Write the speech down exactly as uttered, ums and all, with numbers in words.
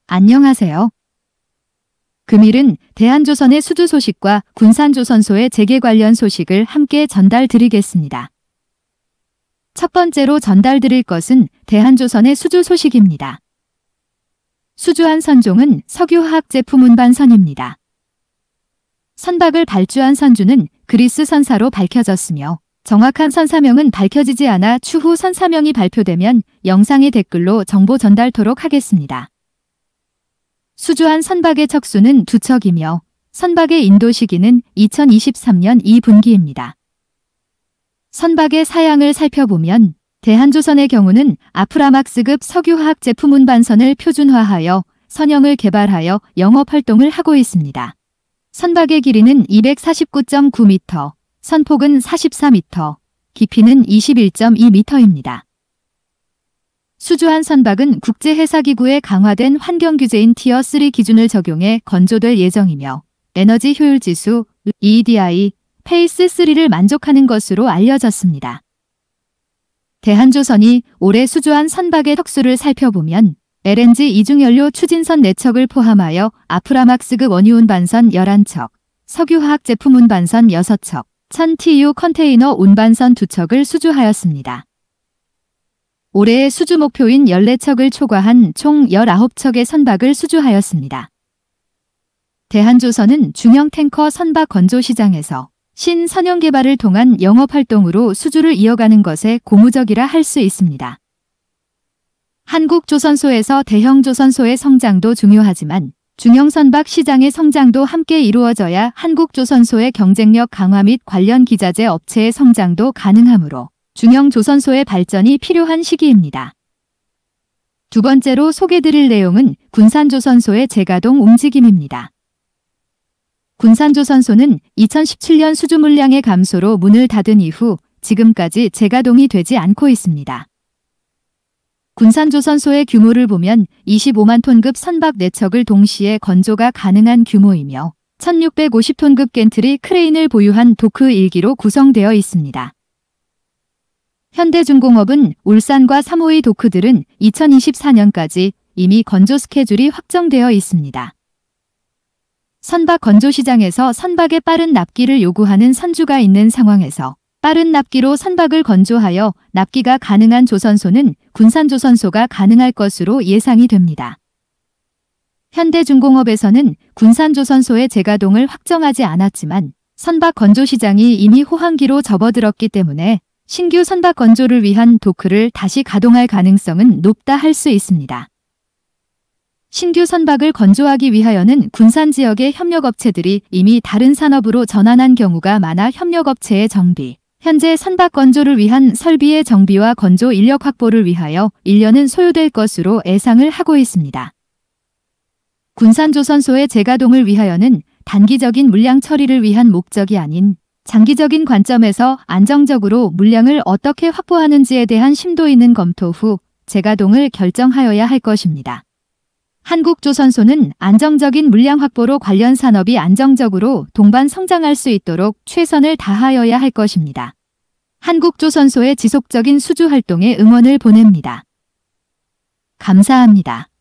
안녕하세요. 금일은 대한조선의 수주 소식과 군산조선소의 재개 관련 소식을 함께 전달드리겠습니다. 첫 번째로 전달드릴 것은 대한조선의 수주 소식입니다. 수주한 선종은 석유화학 제품 운반선입니다. 선박을 발주한 선주는 그리스 선사로 밝혀졌으며 정확한 선사명은 밝혀지지 않아 추후 선사명이 발표되면 영상의 댓글로 정보 전달토록 하겠습니다. 수주한 선박의 척수는 두 척이며 선박의 인도 시기는 이천이십삼 년 이 분기입니다. 선박의 사양을 살펴보면 대한조선의 경우는 아프라막스급 석유화학 제품 운반선을 표준화하여 선형을 개발하여 영업활동을 하고 있습니다. 선박의 길이는 이백사십구 점 구 미터, 선폭은 사십사 미터, 깊이는 이십일 점 이 미터입니다. 수주한 선박은 국제해사기구의 강화된 환경규제인 티어 쓰리 기준을 적용해 건조될 예정이며 에너지 효율지수 이이디아이 페이스 쓰리를 만족하는 것으로 알려졌습니다. 대한조선이 올해 수주한 선박의 척수를 살펴보면 엘엔지 이중연료 추진선 네 척을 포함하여 아프라막스급 원유 운반선 열한 척, 석유화학 제품 운반선 여섯 척, 천 티유 컨테이너 운반선 두 척을 수주하였습니다. 올해의 수주 목표인 열네 척을 초과한 총 열아홉 척의 선박을 수주하였습니다. 대한조선은 중형 탱커 선박 건조 시장에서 신선형 개발을 통한 영업활동으로 수주를 이어가는 것에 고무적이라 할 수 있습니다. 한국조선소에서 대형조선소의 성장도 중요하지만 중형 선박 시장의 성장도 함께 이루어져야 한국조선소의 경쟁력 강화 및 관련 기자재 업체의 성장도 가능하므로 중형 조선소의 발전이 필요한 시기입니다. 두 번째로 소개드릴 내용은 군산조선소의 재가동 움직임입니다. 군산조선소는 이천십칠 년 수주 물량의 감소로 문을 닫은 이후 지금까지 재가동이 되지 않고 있습니다. 군산조선소의 규모를 보면 이십오만 톤급 선박 네 척을 동시에 건조가 가능한 규모이며 천육백오십 톤급 겐트리 크레인을 보유한 도크 일 기로 구성되어 있습니다. 현대중공업은 울산과 삼호의 도크들은 이천이십사 년까지 이미 건조 스케줄이 확정되어 있습니다. 선박 건조 시장에서 선박의 빠른 납기를 요구하는 선주가 있는 상황에서 빠른 납기로 선박을 건조하여 납기가 가능한 조선소는 군산조선소가 가능할 것으로 예상이 됩니다. 현대중공업에서는 군산조선소의 재가동을 확정하지 않았지만 선박 건조 시장이 이미 호황기로 접어들었기 때문에 신규 선박 건조를 위한 도크를 다시 가동할 가능성은 높다 할 수 있습니다. 신규 선박을 건조하기 위하여는 군산 지역의 협력업체들이 이미 다른 산업으로 전환한 경우가 많아 협력업체의 정비, 현재 선박 건조를 위한 설비의 정비와 건조 인력 확보를 위하여 일 년은 소요될 것으로 예상을 하고 있습니다. 군산조선소의 재가동을 위하여는 단기적인 물량 처리를 위한 목적이 아닌 장기적인 관점에서 안정적으로 물량을 어떻게 확보하는지에 대한 심도 있는 검토 후 재가동을 결정하여야 할 것입니다. 한국조선소는 안정적인 물량 확보로 관련 산업이 안정적으로 동반 성장할 수 있도록 최선을 다하여야 할 것입니다. 한국조선소의 지속적인 수주 활동에 응원을 보냅니다. 감사합니다.